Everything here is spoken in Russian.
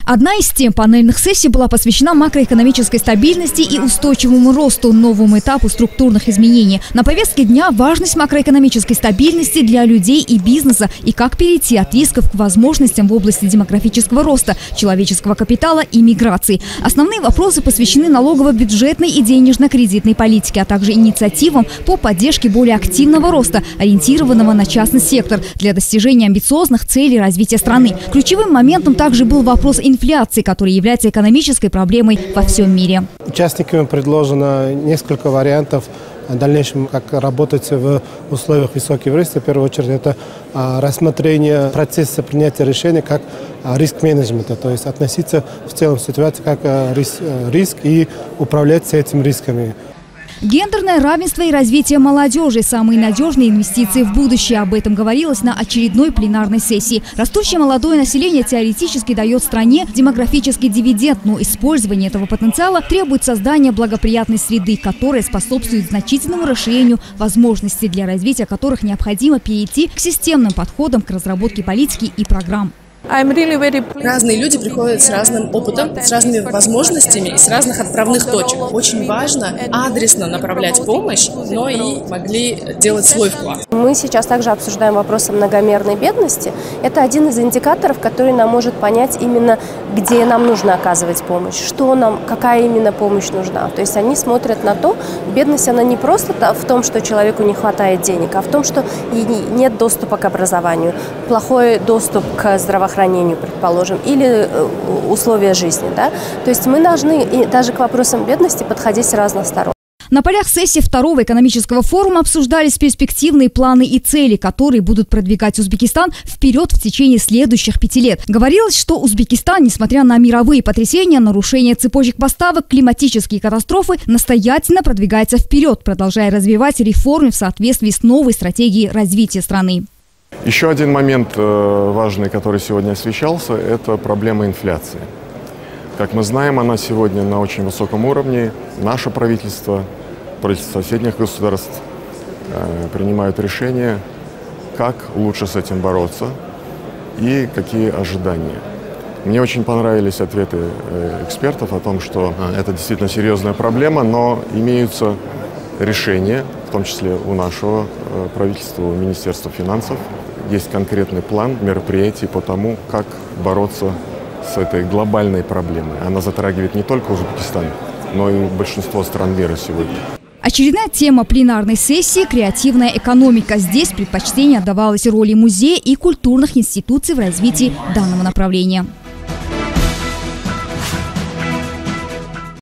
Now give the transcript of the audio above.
Одна из тем панельных сессий была посвящена макроэкономической стабильности и устойчивому росту, новому этапу структурных изменений. На повестке дня важность макроэкономической стабильности для людей и бизнеса и как перейти от рисков к возможностям в области демографического роста, человеческого капитала и миграции. Основные вопросы посвящены налогово-бюджетной и денежно-кредитной политике, а также инициативам по поддержке более активного роста, ориентированного на частный сектор для достижения амбициозных целей развития страны. Ключевым моментом также был вопрос инфляции, которая является экономической проблемой во всем мире. Участникам предложено несколько вариантов в дальнейшем, как работать в условиях высокого риска. В первую очередь, это рассмотрение процесса принятия решений как риск-менеджмента, то есть относиться в целом к ситуации как риск и управлять этими рисками. Гендерное равенство и развитие молодежи – самые надежные инвестиции в будущее. Об этом говорилось на очередной пленарной сессии. Растущее молодое население теоретически дает стране демографический дивиденд, но использование этого потенциала требует создания благоприятной среды, которая способствует значительному расширению возможностей, для развития которых необходимо перейти к системным подходам к разработке политики и программ. Разные люди приходят с разным опытом, с разными возможностями и с разных отправных точек. Очень важно адресно направлять помощь, но и могли делать свой вклад. Мы сейчас также обсуждаем вопросы многомерной бедности. Это один из индикаторов, который нам может понять именно, где нам нужно оказывать помощь, что нам, какая именно помощь нужна. То есть они смотрят на то, бедность она не просто в том, что человеку не хватает денег, а в том, что нет доступа к образованию, плохой доступ к здравоохранению, предположим, или условия жизни. Да? То есть мы должны и даже к вопросам бедности подходить с разных сторон. На полях сессии второго экономического форума обсуждались перспективные планы и цели, которые будут продвигать Узбекистан вперед в течение следующих 5 лет. Говорилось, что Узбекистан, несмотря на мировые потрясения, нарушение цепочек поставок, климатические катастрофы, настоятельно продвигается вперед, продолжая развивать реформы в соответствии с новой стратегией развития страны. Еще один момент важный, который сегодня освещался, это проблема инфляции. Как мы знаем, она сегодня на очень высоком уровне. Наше правительство соседних государств принимают решения, как лучше с этим бороться и какие ожидания. Мне очень понравились ответы экспертов о том, что это действительно серьезная проблема, но имеются решения, в том числе у нашего правительства, у Министерства финансов. Есть конкретный план мероприятий по тому, как бороться с этой глобальной проблемой. Она затрагивает не только Узбекистан, но и большинство стран мира сегодня. Очередная тема пленарной сессии – креативная экономика. Здесь предпочтение отдавалось роли музея и культурных институций в развитии данного направления.